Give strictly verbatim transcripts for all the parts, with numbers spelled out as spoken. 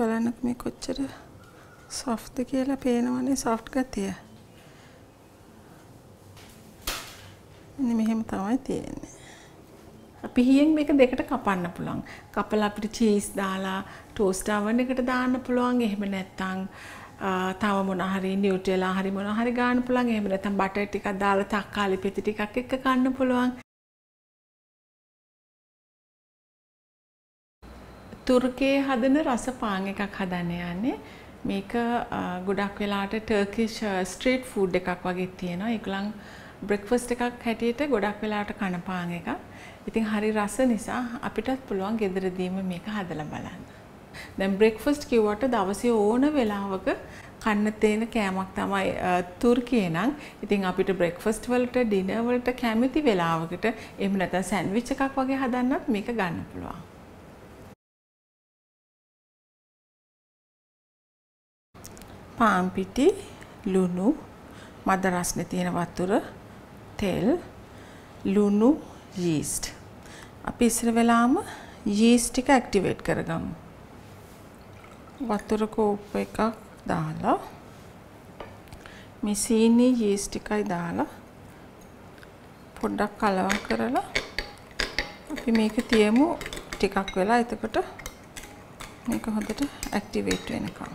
බලන්නක මේ කොච්චර soft කියලා පේනවනේ soft ගතිය. මෙන්න මෙහෙම තමයි තියෙන්නේ. අපි හියෙන් මේක දෙකට කපන්න පුළුවන්. කපලා අපිට චීස් දාලා ටෝස්ට් oven එකට දාන්න පුළුවන්. එහෙම නැත්නම් තව මොන හරි නියුට්‍රෙලා හරි මොන හරි ගන්න පුළුවන්. එහෙම නැත්නම් බටර් ටිකක් දාලා තක්කාලි පෙති ටිකක් එක්ක කන්න පුළුවන්. තුර්කියේ හදන රස පාන් එකක් හදන්න යන්නේ. මේක ගොඩක් වෙලාවට ටර්කිෂ් ස්ට්‍රීට් ෆුඩ් එකක් වගේ තියෙනවා. ඒගොල්ලන් බ්‍රෙක්ෆාස්ට් එකක් හැටියට ගොඩක් වෙලාවට කන පාන් එකක්. ඉතින් හරි රස නිසා අපිටත් පුළුවන් ගෙදරදීම මේක හදලා බලන්න. දැන් බ්‍රෙක්ෆාස්ට් කිව්වට දවසේ ඕන වෙලාවක කන්න තියෙන කෑමක් තමයි තුර්කියේ නම්. ඉතින් අපිට බ්‍රෙක්ෆාස්ට් වලට ඩිනර් වලට කැමති වෙලාවකට එහෙම නැත්නම් සෑන්ඩ්විච් එකක් වගේ හදන්නත් මේක ගන්න පුළුවන්. පාන් පිටි, ලුණු, මද රස්නේ තියෙන වතුර, තෙල්, ලුණු, yeast. අපි ඉස්සර වෙලාම yeast එක ඇක්ටිවේට් කරගමු. වතුර කෝප් එකක් දාලා මේ සීනි yeast එකයි දාලා පොඩ්ඩක් කලවම් කරලා අපි මේක තියමු ටිකක් වෙලා. එතකොට මේක හොඳට ඇක්ටිවේට් වෙනකම්.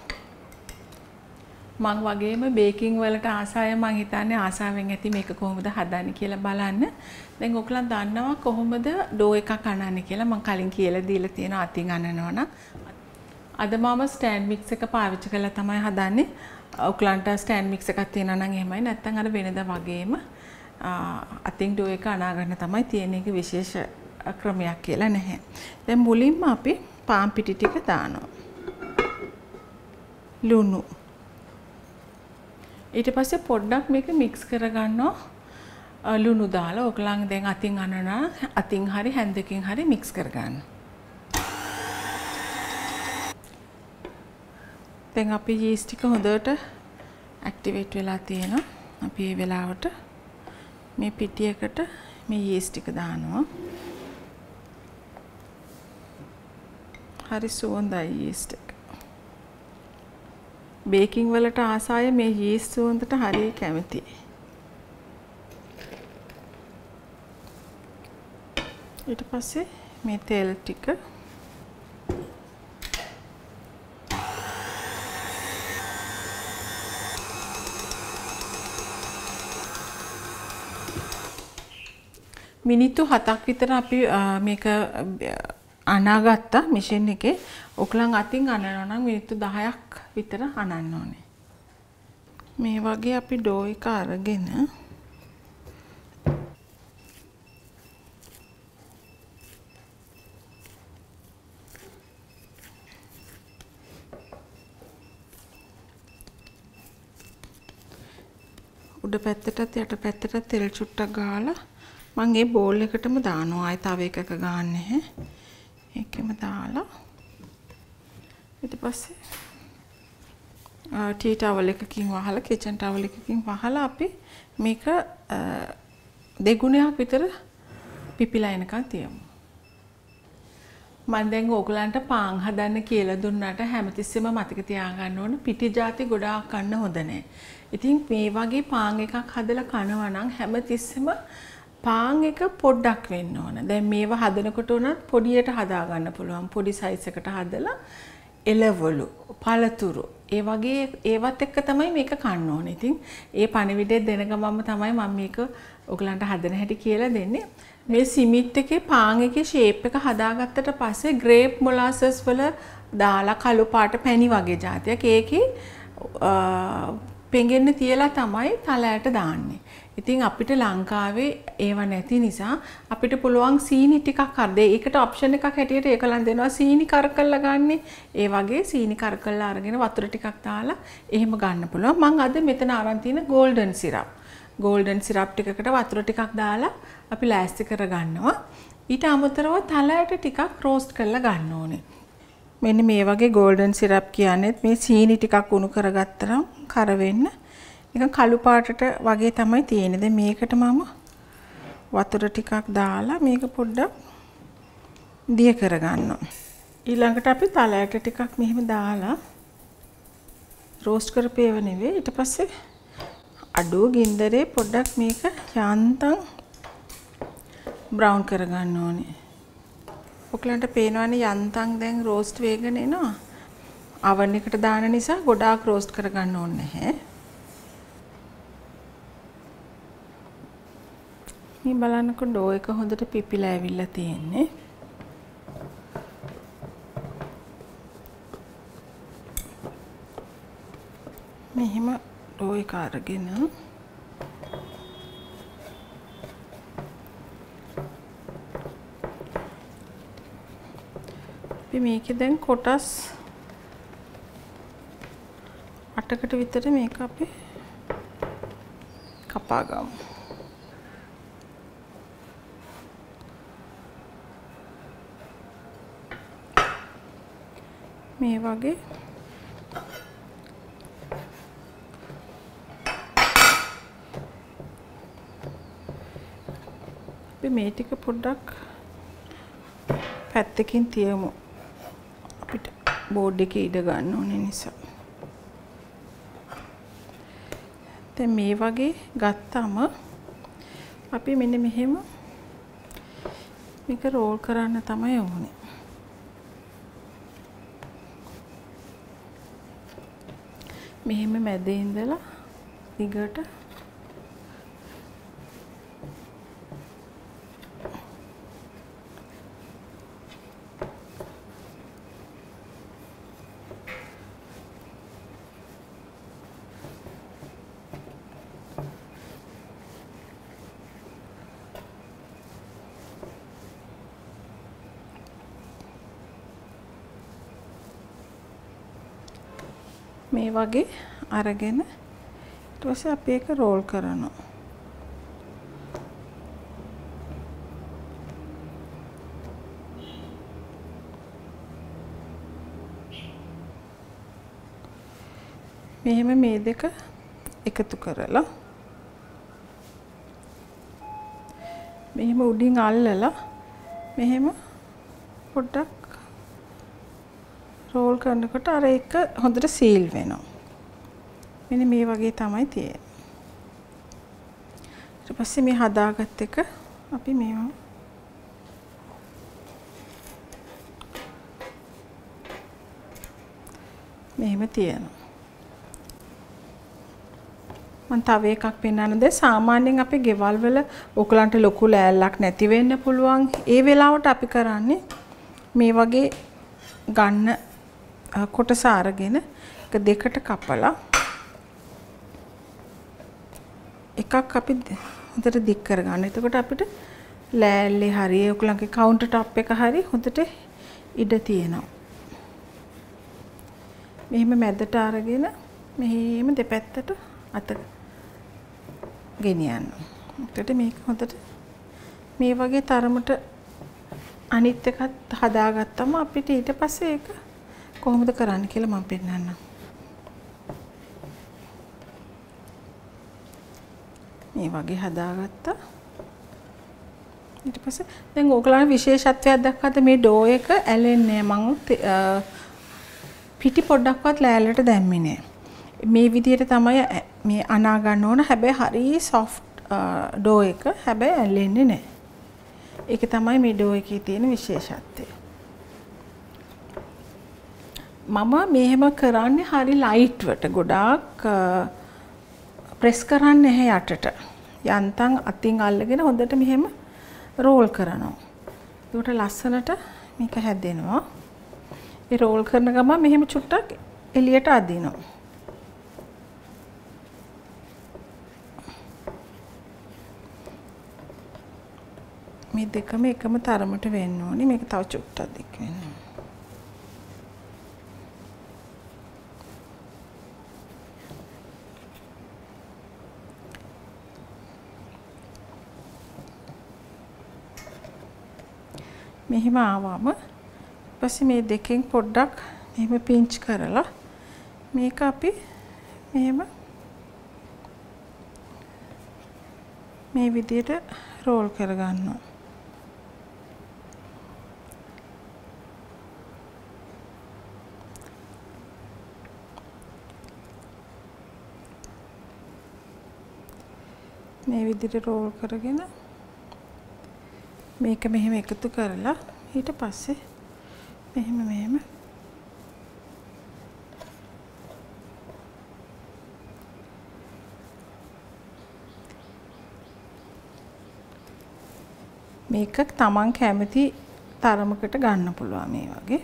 මං වගේම බේකින් වලට ආසාය මං හිතන්නේ ආසාවෙන් ඇති මේක කොහොමද හදන්නේ කියලා බලන්න. දැන් ඔයගලන් දන්නවා කොහොමද ඩෝ එකක් අනන්නේ කියලා මං කලින් කියලා දීලා තියෙනවා අතින් අනනවා නම්. අද මම ස්ටෑන්ඩ් මික්ස් එක පාවිච්චි කරලා තමයි හදන්නේ. ඔයගලන්ට ස්ටෑන්ඩ් මික්ස් එකක් තියෙනවා නම් එහෙමයි. නැත්නම් අර වෙනදා වගේම අතින් ඩෝ එක අනා ගන්න තමයි තියෙන එක විශේෂ ක්‍රමයක් කියලා නැහැ. දැන් මුලින්ම අපි පාන් පිටි ටික දානවා. ලුණු ඊට පස්සේ පොඩ්ඩක් මේක මික්ස් කරගන්නවා ලුණු දාලා. ඔයගලන් දැන් අතින් අනනවා අතින් හරි හැන්දකින් හරි මික්ස් කරගන්න. දැන් අපි yeast එක හොඳට ඇක්ටිවේට් වෙලා තියෙනවා. අපි මේ වෙලාවට මේ පිටියකට මේ yeast එක දානවා. හරි සුවඳයි yeast එක. බේකින් වලට ආසාය මේ yeast සුවඳට හරිය කැමතියි. ඊට පස්සේ මේ තෙල් ටික මිනිත්තු හතක් විතර අපි මේක අනාගත්තා මැෂින් එකේ. ඔයගලන් අතින් අනනවා නම් මිනිත්තු දහයක් විතර අනන්න ඕනේ. මේ වගේ අපි ඩෝ එක අරගෙන උඩ පැත්තටත් යට පැත්තටත් තෙල් චුට්ටක් ගාලා මම ඒ බෝල් එකටම දානවා. ආයෙ තව එකක ගන්න නැහැ. ඒකෙම දාලා ඊට පස්සේ ටී ටවල් එකකින් වහලා කිචන් ටවල් එකකින් වහලා අපි මේක දෙගුණයක් විතර පිපිලා එනකන් තියමු. මම දැන් ඕගලන්ට පාන් හදන්න කියලා දුන්නාට හැමතිස්සෙම මතක තියාගන්න ඕන පිටි ಜಾති ගොඩාක් කන්න හොඳ නැහැ. ඉතින් මේ වගේ පාන් එකක් හදලා කනවා නම් හැමතිස්සෙම පාන් එක පොඩ්ඩක් වෙන්න ඕන. දැන් මේව හදනකොට උනත් පොඩියට හදා ගන්න පුළුවන්. පොඩි සයිස් එකට හදලා එළවලු, පළතුරු ඒ වගේ ඒවත් එක්ක තමයි මේක කන්න ඕනේ. ඉතින් ඒ පණිවිඩය දෙන ගමන්ම තමයි මම මේක ඔයගලන්ට හදන හැටි කියලා දෙන්නේ. මේ සිමිට් එකේ පාන් එකේ ෂේප් එක හදාගත්තට පස්සේ ග්‍රේප් මොලාසස් වල දාලා කළු පාට පැණි වගේ જાතියක් ඒකේ පෙඟෙන්න තියලා තමයි තලයට දාන්නේ. ඉතින් අපිට ලංකාවේ ඒව නැති නිසා අපිට පුළුවන් සීනි ටිකක් අර දෙයි. ඒකට ඔප්ෂන් එකක් හැටියට ඒකලන් දෙනවා සීනි කරකල්ලා ගන්න. ඒ වගේ සීනි කරකල්ලා අරගෙන වතුර ටිකක් දාලා එහෙම ගන්න පුළුවන්. මම අද මෙතන අරන් තියෙන ගෝල්ඩන් සිරප්. ගෝල්ඩන් සිරප් ටිකකට වතුර ටිකක් දාලා අපි ලෑස්ති කර ගන්නවා. ඊට අමතරව තලයට ටිකක් රෝස්ට් කරලා ගන්න ඕනේ. මෙන්න මේ වගේ ගෝල්ඩන් සිරප් කියන්නේ මේ සීනි ටිකක් උණු කරගත්තනම් කර වෙන්න නිකන් කළු පාටට වගේ තමයි තියෙන්නේ. දැන් මේකට මම වතුර ටිකක් දාලා මේක පොඩ්ඩක් දිය කර ගන්නවා. ඊළඟට අපි තලයට ටිකක් මෙහෙම දාලා රෝස්ට් කරපේව නෙවෙයි ඊට පස්සේ අඩුව ගින්දරේ පොඩ්ඩක් මේක යාන්තම් බ්‍රවුන් කරගන්න ඕනේ. ඔයගලන්ට පේනවනේ යන්තම් දැන් රෝස්ට් වෙගෙන එනවා. oven එකට දාන නිසා ගොඩාක් රෝස්ට් කරගන්න ඕනේ නැහැ. මේ බලන්නකො ඩෝ එක හොඳට පිපිලා ඇවිල්ලා තියෙන්නේ. මෙහෙම ඩෝ එක අරගෙන අපි මේකේ දැන් කොටස් අටකට විතර මේක අපි කපා ගමු. මේ වගේ අපි මේ ටික පොඩ්ඩක් පැත්තකින් තියමු. අපිට බෝඩ් එකේ ඉඩ ගන්න ඕනේ නිසා. දැන් මේ වගේ ගත්තාම අපි මෙන්න මෙහෙම මේක රෝල් කරන්න තමයි ඕනේ. මෙහෙම මැදේ ඉඳලා දිගට මේ වගේ අරගෙන ඊට පස්සේ අපි ඒක රෝල් කරනවා. මෙහෙම මේ දෙක එකතු කරලා මෙහෙම උඩින් අල්ලලා මෙහෙම පොඩ්ඩක් රෝල් කරනකොට අර එක හොඳට සීල් වෙනවා. මෙන්න මේ වගේ තමයි තියෙන්නේ. ඊට පස්සේ මේ හදාගත්ත එක අපි මේව මෙහෙම තියනවා. මම තව එකක් පෙන්නන්නද සාමාන්‍යයෙන් අපේ ගෙවල් වල ඔයගලන්ට ලොකු ලෑල්ලක් නැති වෙන්න පුළුවන්. ඒ වෙලාවට අපි කරන්නේ මේ වගේ ගන්න කොටස අරගෙන එක දෙකට කපලා එකක් අපි හොඳට දික් කරගන්න. එතකොට අපිට ලෑල්ලේ හරිය ඔයගලන්ගේ කවුන්ටර් টොප් එක හරිය හොඳට ඉඩ තියෙනවා. මෙහෙම මැදට අරගෙන මෙහෙම දෙපැත්තට අත ගෙනියන්න. එතකොට මේක හොඳට මේ වගේ තරමට අනිත් එකත් හදාගත්තම අපිට ඊට පස්සේ ඒක කොහොමද කරන්න කියලා මම පෙන්නන්නම්. මේ වගේ හදාගත්තා. ඊට පස්සේ දැන් ඕගලන්ට විශේෂත්වයක් දැක්කද මේ ඩෝ එක ඇලෙන්නේ නැහැ. මම පිටි පොඩ්ඩක්වත් ලෑල්ලට දැම්මේ නැහැ. මේ විදිහට තමයි මේ අනා ගන්න ඕන. හැබැයි හරි සොෆ්ට් ඩෝ එක. හැබැයි ඇලෙන්නේ නැහැ. ඒක තමයි මේ ඩෝ එකේ තියෙන විශේෂත්වය. මම මෙහෙම කරන්නේ හරි ලයිට් වට ගොඩාක් ප්‍රෙස් කරන්නේ නැහැ යටට. යන්තම් අතින් අල්ලගෙන හොඳට මෙහෙම රෝල් කරනවා. ඒකට ලස්සනට මේක හැදෙනවා. ඒ රෝල් කරන ගමන් මෙහෙම චුට්ටක් එළියට අදිනවා. මේ දෙකම එකම තරමට වෙන්න ඕනේ. මේක තව චුට්ටක් දික් වෙන්න ඕනේ. මෙහෙම ආවම ඊපස්සේ මේ දෙකෙන් පොඩ්ඩක් මෙහෙම පින්ච් කරලා මේක අපි මෙහෙම මේ විදිහට රෝල් කරගන්නවා. මේ විදිහට රෝල් කරගෙන මේක මෙහෙම එකතු කරලා ඊට පස්සේ මෙහෙම මෙහෙම මේක තමන් කැමති තරමකට ගන්න පුළුවන් මේ වගේ.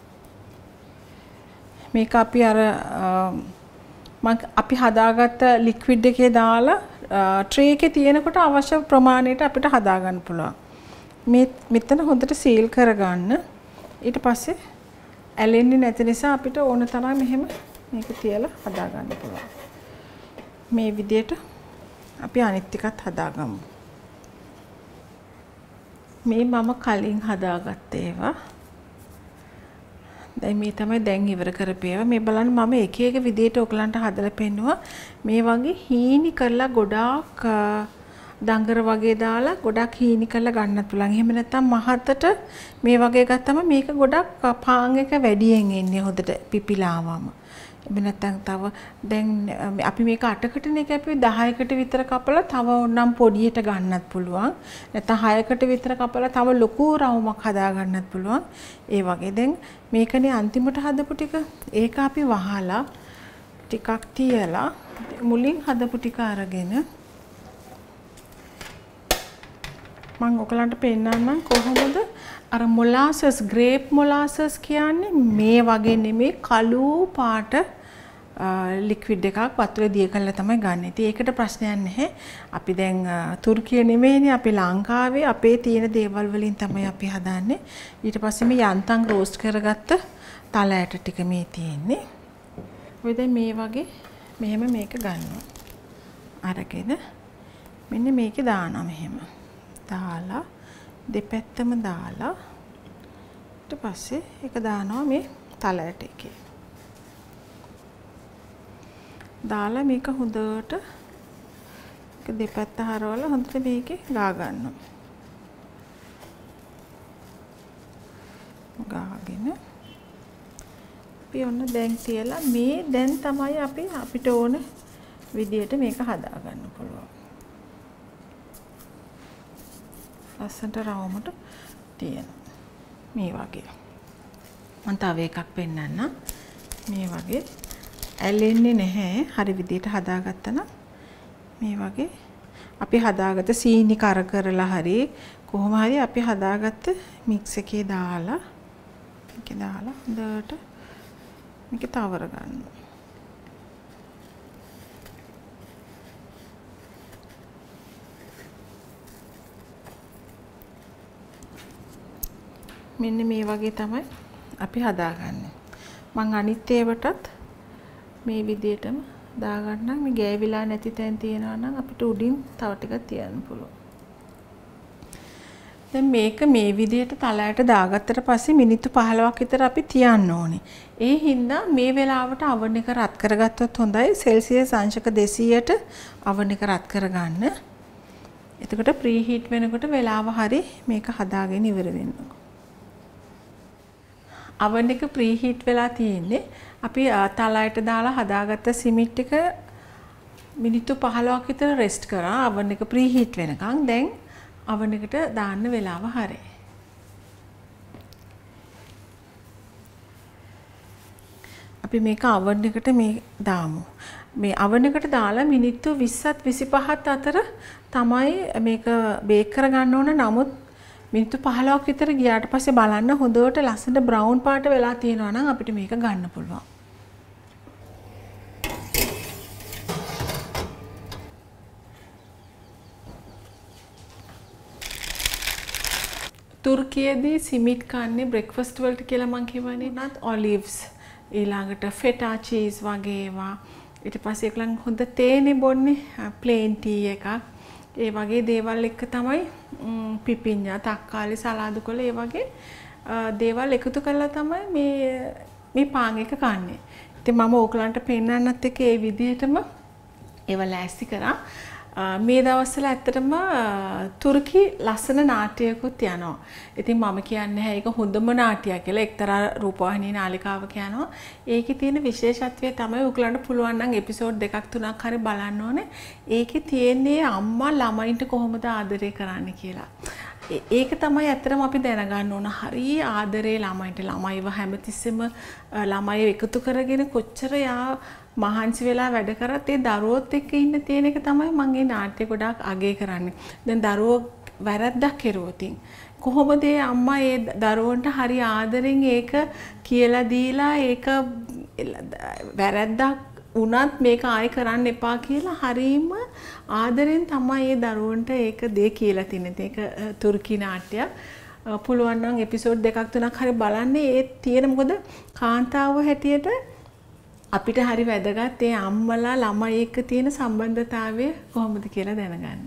මේක අපි අර මම අපි හදාගත්ත ලික්විඩ් එකේ දාලා ට්‍රේ එකේ තියෙනකොට අවශ්‍ය ප්‍රමාණයට අපිට හදා ගන්න පුළුවන්. මේ මෙතන හොඳට සීල් කරගන්න. ඊට පස්සේ ඇලෙන්නේ නැති නිසා අපිට ඕන තරම් මෙහෙම මේක තියලා හදා ගන්න පුළුවන්. මේ විදිහට අපි අනිත් ටිකත් හදාගමු. මේ මම කලින් හදාගත්ත ඒවා. දැන් මේ තමයි දැන් ඉවර කරපේවා. මේ බලන්න මම එක එක විදිහට ඔයගලන්ට හදලා පෙන්නුවා. මේ වගේ හීනි කරලා ගොඩාක් දඟර වගේ දාලා ගොඩක් හීනි කරලා ගන්නත් පුළුවන්. එහෙම නැත්නම් මහතට මේ වගේ ගත්තම මේක ගොඩක් පාන් එක වැඩියෙන් එන්නේ හොදට පිපිලාවම. එහෙම නැත්නම් තව දැන් අපි මේක අටකටනේ කැපුවේ දහයකට විතර කපලා තව ඕනම් පොඩියට ගන්නත් පුළුවන්. නැත්නම් හයකට විතර කපලා තව ලොකු රවුමක් හදා ගන්නත් පුළුවන්. ඒ වගේ දැන් මේකනේ අන්තිමට හදපු ටික. ඒක අපි වහලා ටිකක් තියලා මුලින් හදපු ටික අරගෙන මම ඔයගලන්ට පෙන්නන්නම් කොහොමද අර මොලාසස් ග්‍රේප් මොලාසස් කියන්නේ මේ වගේ නෙමෙයි කළු පාට ලික්විඩ් එකක් වතුරේ දිය කරලා තමයි ගන්න. ඉතින් ඒකට ප්‍රශ්නයක් නැහැ. අපි දැන් තුර්කිය නෙමෙයිනේ අපි ලංකාවේ අපේ තියෙන දේවල් වලින් තමයි අපි හදන්නේ. ඊට පස්සේ මේ යන්තම් රෝස්ට් කරගත්ත තල ඇට ටික මේ තියෙන්නේ. ඔය දැන් මේ වගේ මෙහෙම මේක ගන්නවා. අරගෙන මෙන්න මේකේ දානවා මෙහෙම. දාලා දෙපැත්තම දාලා ඊට පස්සේ ඒක දානවා මේ තල ඇට එකේ. දාලා මේක හොඳට ඒක දෙපැත්ත හරවලා හොඳට මේකේ ගා ගන්නවා. ගාගෙන අපි ඔන්න දැන් තියලා මේ දැන් තමයි අපි අපිට ඕන විදියට මේක හදා ගන්න පුළුවන්. ලස්සනට රවුමට තියෙන මේ වගේ. මම තව එකක් පෙන්නන්නම්. මේ වගේ ඇලෙන්නේ නැහැ. හරි විදියට හදාගත්තා නම් මේ වගේ අපි හදාගත්ත සීනි කර කරලා හරි කොහොම හරි අපි හදාගත්ත මික්ස් එකේ දාලා මේකේ දාලා හොඳට මේක තවර ගන්නවා. මෙන්න මේ වගේ තමයි අපි හදාගන්නේ. මම අනිත් ඒවටත් මේ විදිහටම දාගන්නම්. මේ ගෑවිලා නැති තැන් තියෙනවා නම් අපිට උඩින් තව ටිකක් තියන්න පුළුවන්. දැන් මේක මේ විදිහට තලයට දාගත්තට පස්සේ මිනිත්තු පහළොවක් විතර අපි තියන්න ඕනේ. ඒ හින්දා මේ වෙලාවට oven එක රත් කරගත්තොත් හොඳයි. සෙල්සියස් අංශක දෙසීයට oven එක රත් කරගන්න. එතකොට ප්‍රීහීට් වෙනකොට වෙලාව හරි මේක හදාගෙන ඉවර වෙනවා. oven එක ප්‍රීහීට් වෙලා තියෙන්නේ. අපි තලයට දාලා හදාගත්ත සිමිට් එක මිනිත්තු පහළොවක් විතර රෙස්ට් කරා oven එක ප්‍රීහීට් වෙනකන්. දැන් oven එකට දාන්න වෙලාව හරි. අපි මේක oven එකට මේ දාමු. මේ oven එකට දාලා මිනිත්තු විස්සත් විසිපහත් අතර තමයි මේක බේක් කරගන්න ඕන. නමුත් මිනිත්තු පහළොවක් විතර ගියාට පස්සේ බලන්න හොඳට ලස්සනට බ්‍රවුන් පාට වෙලා තියෙනවා නම් අපිට මේක ගන්න පුළුවන්. තුර්කියේදී සිමිට් කන්නේ බ්‍රෙක්ෆාස්ට් වලට කියලා මම කියවනේ. නත් ඔලිව්ස් ඊළඟට ෆෙටා චීස් වගේ ඒවා. ඊට පස්සේ ඒකලන් හොඳ තේනේ බොන්නේ ප්ලේන් ටී එකක්. ඒ වගේ දේවල් එක්ක තමයි පිපිඤ්ඤා තක්කාලි සලාදු කොළ ඒ වගේ දේවල් එකතු කරලා තමයි මේ මේ පාන් එක කන්නේ. ඉතින් මම ඕගලන්ට පෙන්නන්නත් එක්ක ඒ විදිහටම ඒව ලෑස්ති කරා. මේ දවස්වල ඇත්තටම තුර්කි ලස්සන නාට්‍යයකුත් යනවා. ඉතින් මම කියන්නේ ඒක හොඳම නාට්‍යයක් කියලා. එක්තරා රූපවාහිනී නාලිකාවක යනවා. ඒකේ තියෙන විශේෂත්වය තමයි උගලන්ට පුළුවන් නම් එපිසෝඩ් දෙකක් තුනක් හරි බලන්න ඕනේ. ඒකේ තියෙන්නේ අම්මා ළමයින්ට කොහොමද ආදරය කරන්නේ කියලා. ඒක තමයි ඇත්තටම අපි දැනගන්න ඕන. හරි ආදරේ ළමයින්ට. ළමයිව හැමතිස්සෙම ළමයි එකතු කරගෙන කොච්චර යා මහන්සි වෙලා වැඩ කරත් ඒ දරුවොත් එක්ක ඉන්න තියෙන එක තමයි මම මේ නාට්‍ය ගොඩාක් අගය කරන්නේ. දැන් දරුවෝ වැරද්දක් කෙරුවොත් කොහොමද ඒ අම්මා ඒ දරුවන්ට හරි ආදරෙන් ඒක කියලා දීලා ඒක වැරද්දක් උනත් මේක ආයෙ කරන්න එපා කියලා හරීම ආදරෙන් තමයි ඒ දරුවන්ට ඒක දේ කියලා තින්නේ. ඒක තුර්කි නාට්‍යයක්. පුළුවන් නම් එපිසෝඩ් දෙකක් තුනක් හරි බලන්න. ඒ තියෙන මොකද කාන්තාව හැටියට අපිට හරි වැදගත් ඒ අම්මලා ළමයි එක්ක තියෙන සම්බන්ධතාවය කොහොමද කියලා දැනගන්න.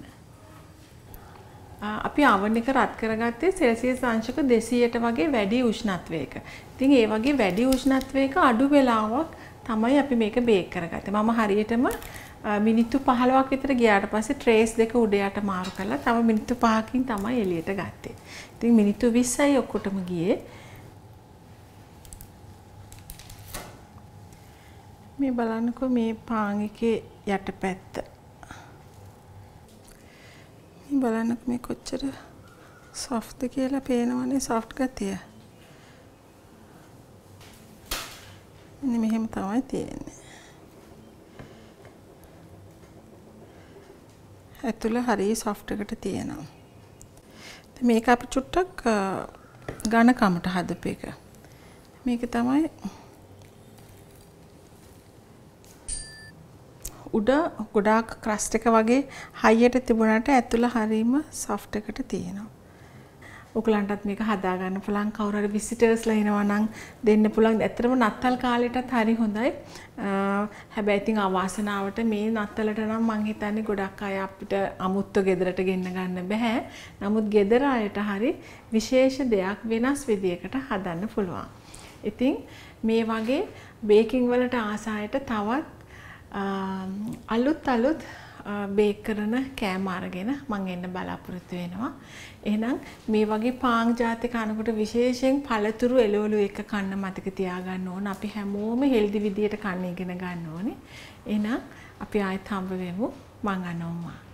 අපි oven එක රත් කරගත්තේ සෙල්සියස් අංශක දෙසීයට වගේ වැඩි උෂ්ණත්වයක. ඉතින් ඒ වගේ වැඩි උෂ්ණත්වයක අඩු වෙලාවක් තමයි අපි මේක බේක් කරගත්තේ. මම හරියටම මිනිත්තු පහළොවක් විතර ගියාට පස්සේ ට්‍රේස් දෙක උඩ යට මාරු කරලා තව මිනිත්තු පහකින් තමයි එළියට ගත්තේ. ඉතින් මිනිත්තු විස්සයි ඔක්කොටම ගියේ. මේ බලන්නකෝ මේ පාන් එකේ යටපැත්ත. මේ බලන්නකෝ මේ කොච්චර soft කියලා පේනවනේ soft ගතිය. මෙන්න මෙහෙම තමයි තියෙන්නේ. ඇතුළ හරිය soft එකට තියෙනවා. මේක අපි චුට්ටක් ඝනකමට හදපු එක. මේක තමයි උඩ ගොඩාක් ක්‍රස්ට් එක වගේ හයියට තිබුණාට ඇතුළ හරීම soft එකට තියෙනවා. ඔයගලන්ටත් මේක හදා ගන්න පුළුවන්. කවුරු හරි විසිටර්ස්ලා එනවා නම් දෙන්න පුළුවන්. ඇත්තටම නත්තල් කාලෙටත් හරි හොඳයි. හැබැයි ඉතින් අවාසනාවට මේ නත්තලට නම් මං හිතන්නේ ගොඩක් අය අපිට අමුත්තු ගෙදරට ගෙන්න ගන්න බෑ. නමුත් ගෙදර අයට හරි විශේෂ දෙයක් වෙනස් විදියකට හදන්න පුළුවන්. ඉතින් මේ වගේ බේකින් වලට ආසායට තවත් අලුත් අලුත් බේක් කරන කෑම අරගෙන මම එන්න බලාපොරොත්තු වෙනවා. එහෙනම් මේ වගේ පාන් ජාති කනකොට විශේෂයෙන් පළතුරු එළවලු එක කන්න මතක තියාගන්න ඕන. අපි හැමෝම හෙල්දි විදියට කන්න ඉගෙන ගන්න ඕනේ. එහෙනම් අපි ආයෙත් හම්බ වෙමු. මං අනෝමා.